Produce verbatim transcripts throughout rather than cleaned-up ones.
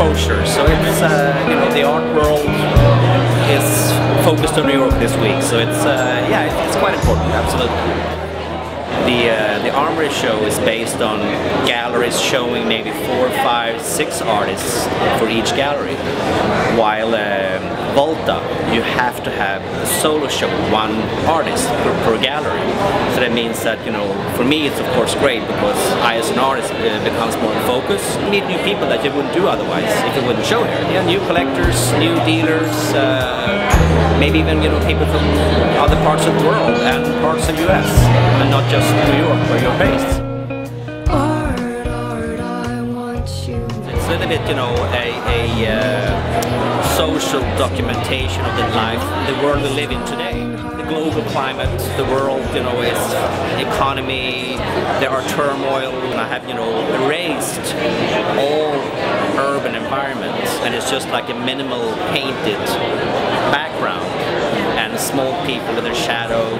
exposure. So it's uh, you know, the art world is focused on New York this week. So it's uh, yeah, it's, it's quite important. Absolutely. The, uh, the Armory show is based on galleries showing maybe four, five, six artists for each gallery, while um, Volta, you have to have a solo show, one artist per, per gallery. So that means that, you know, for me it's of course great because I as an artist uh, becomes more in focus. You meet new people that you wouldn't do otherwise if you wouldn't show here. Yeah, new collectors, new dealers, uh, maybe even, you know, people from other parts of the world and parts of the U S, and not just New York where you're based. Art, art, I want you. It's a little bit, you know, a, a uh, social documentation of the life, the world we live in today. The global climate, the world, you know, is economy, there are turmoil, and I have, you know, erased all urban environments, and it's just like a minimal painted background and small people with their shadows.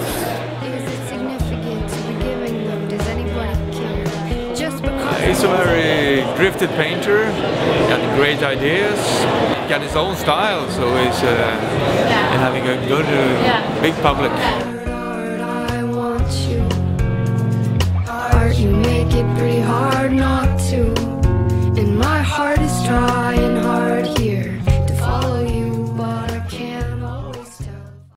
He's a very drifted painter, got great ideas, got his own style, so he's uh, having a good, uh, big public.